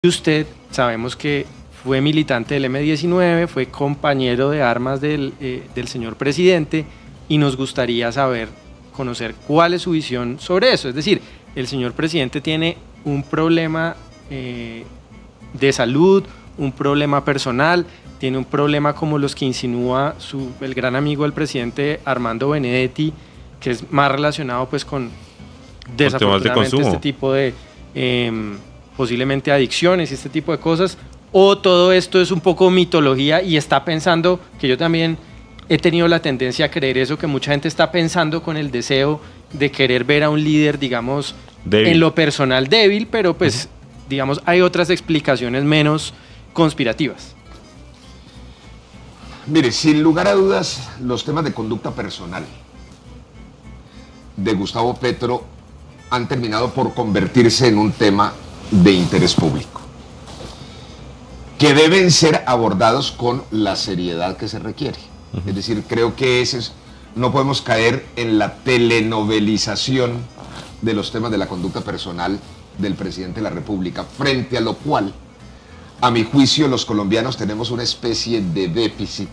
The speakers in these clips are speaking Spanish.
Usted, sabemos que fue militante del M-19, fue compañero de armas del señor presidente, y nos gustaría conocer cuál es su visión sobre eso. Es decir, el señor presidente tiene un problema de salud, un problema personal, tiene un problema como los que insinúa el gran amigo del presidente Armando Benedetti, que es más relacionado pues con desafortunadamente este tipo de posiblemente adicciones y este tipo de cosas, o todo esto es un poco mitología y está pensando, que yo también he tenido la tendencia a creer eso, que mucha gente está pensando con el deseo de querer ver a un líder, digamos, débil, en lo personal débil, pero pues, digamos, hay otras explicaciones menos conspirativas. Mire, sin lugar a dudas, los temas de conducta personal de Gustavo Petro han terminado por convertirse en un tema de interés público, que deben ser abordados con la seriedad que se requiere. Es decir, creo que no podemos caer en la telenovelización de los temas de la conducta personal del presidente de la República, frente a lo cual, a mi juicio, los colombianos tenemos una especie de déficit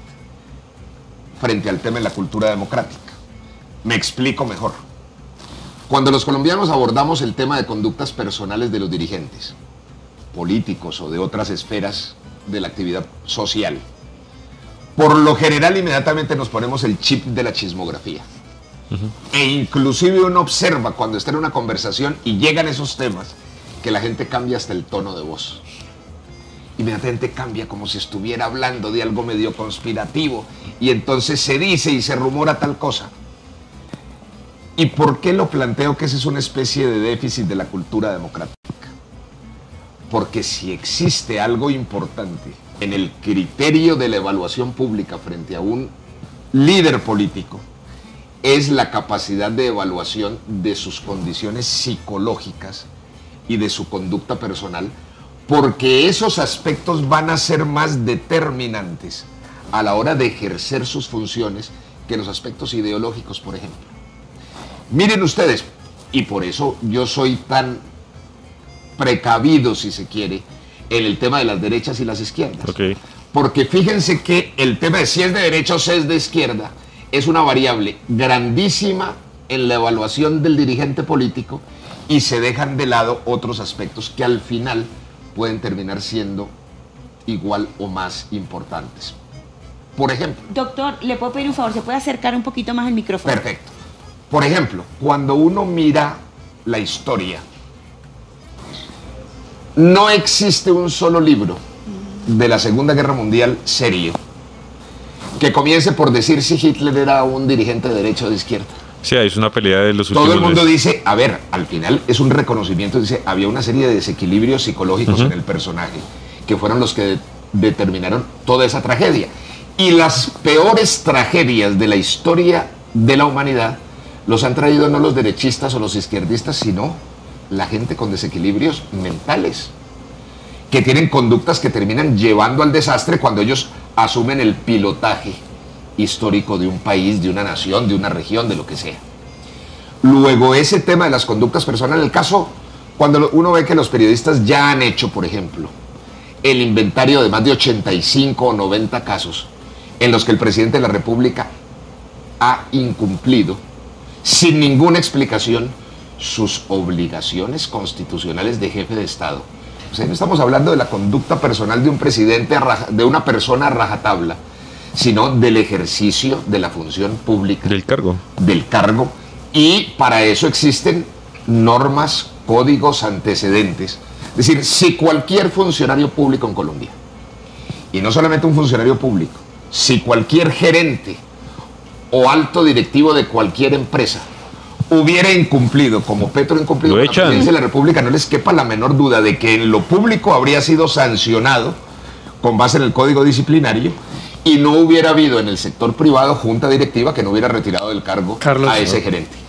frente al tema de la cultura democrática. Me explico mejor. Cuando los colombianos abordamos el tema de conductas personales de los dirigentes, políticos o de otras esferas de la actividad social, por lo general inmediatamente nos ponemos el chip de la chismografía. E inclusive uno observa cuando está en una conversación y llegan esos temas, que la gente cambia hasta el tono de voz. Inmediatamente cambia como si estuviera hablando de algo medio conspirativo, y entonces se dice y se rumora tal cosa. ¿Y por qué lo planteo que ese es una especie de déficit de la cultura democrática? Porque si existe algo importante en el criterio de la evaluación pública frente a un líder político, es la capacidad de evaluación de sus condiciones psicológicas y de su conducta personal, porque esos aspectos van a ser más determinantes a la hora de ejercer sus funciones que los aspectos ideológicos, por ejemplo. Miren ustedes, y por eso yo soy tan precavido, si se quiere, en el tema de las derechas y las izquierdas. Porque fíjense que el tema de si es de derecha o si es de izquierda es una variable grandísima en la evaluación del dirigente político, y se dejan de lado otros aspectos que al final pueden terminar siendo igual o más importantes. Por ejemplo... Doctor, ¿le puedo pedir un favor? ¿Se puede acercar un poquito más el micrófono? Perfecto. Por ejemplo, cuando uno mira la historia, no existe un solo libro de la Segunda Guerra Mundial serio que comience por decir si Hitler era un dirigente de derecha o de izquierda. Sí, es una pelea de los últimos Todo el mundo meses. dice, a ver, al final es un reconocimiento, dice, había una serie de desequilibrios psicológicos en el personaje que fueron los que determinaron toda esa tragedia. Y las peores tragedias de la historia de la humanidad los han traído no los derechistas o los izquierdistas, sino la gente con desequilibrios mentales, que tienen conductas que terminan llevando al desastre cuando ellos asumen el pilotaje histórico de un país, de una nación, de una región, de lo que sea. Luego, ese tema de las conductas personales, el caso, cuando uno ve que los periodistas ya han hecho, por ejemplo, el inventario de más de 85 o 90 casos en los que el presidente de la República ha incumplido, sin ninguna explicación, sus obligaciones constitucionales de jefe de Estado. O sea, no estamos hablando de la conducta personal de un presidente, de una persona a rajatabla, sino del ejercicio de la función pública. Del cargo. Del cargo. Y para eso existen normas, códigos, antecedentes. Es decir, si cualquier funcionario público en Colombia, y no solamente un funcionario público, si cualquier gerente o alto directivo de cualquier empresa hubiera incumplido, como Petro incumplido con la presidencia de la República, no les quepa la menor duda de que en lo público habría sido sancionado con base en el código disciplinario, y no hubiera habido en el sector privado junta directiva que no hubiera retirado del cargo a ese gerente.